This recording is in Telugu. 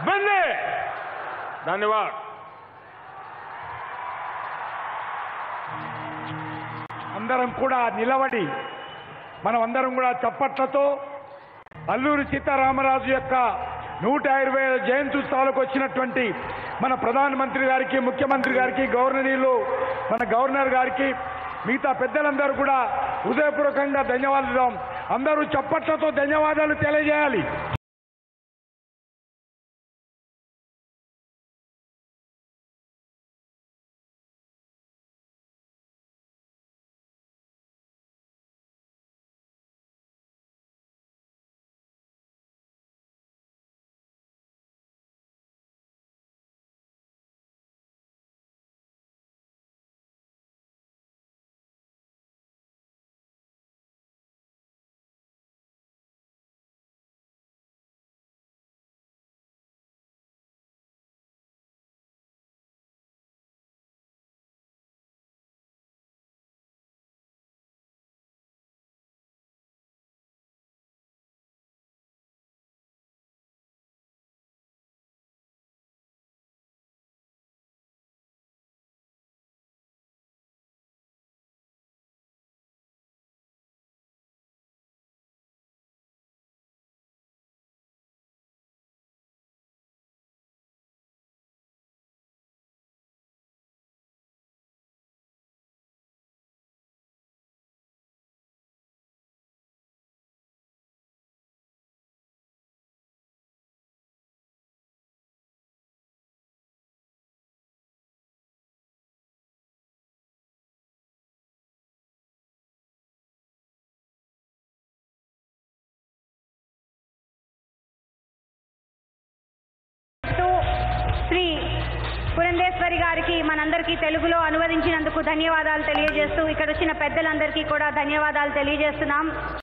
बंदे धन्यवाद। అందరం కూడా నిలబడి మనమందరం కూడా చప్పట్లతో అల్లూరి సీతారామరాజు యొక్క 120వ జయంతి ఉత్సవాలకు వచ్చినటువంటి మన ప్రధానమంత్రి గారికి, ముఖ్యమంత్రి గారికి, గవర్నర్లు, మన గవర్నర్ గారికి, మిగతా పెద్దలందరూ కూడా హృదయపూర్వకంగా ధన్యవాదాలు. అందరూ చప్పట్లతో ధన్యవాదాలు తెలియజేయాలి. శ్రీ పురంధేశ్వరి గారికి మనందరికీ తెలుగులో అనువదించినందుకు ధన్యవాదాలు తెలియజేస్తూ ఇక్కడ వచ్చిన పెద్దలందరికీ కూడా ధన్యవాదాలు తెలియజేస్తున్నాం.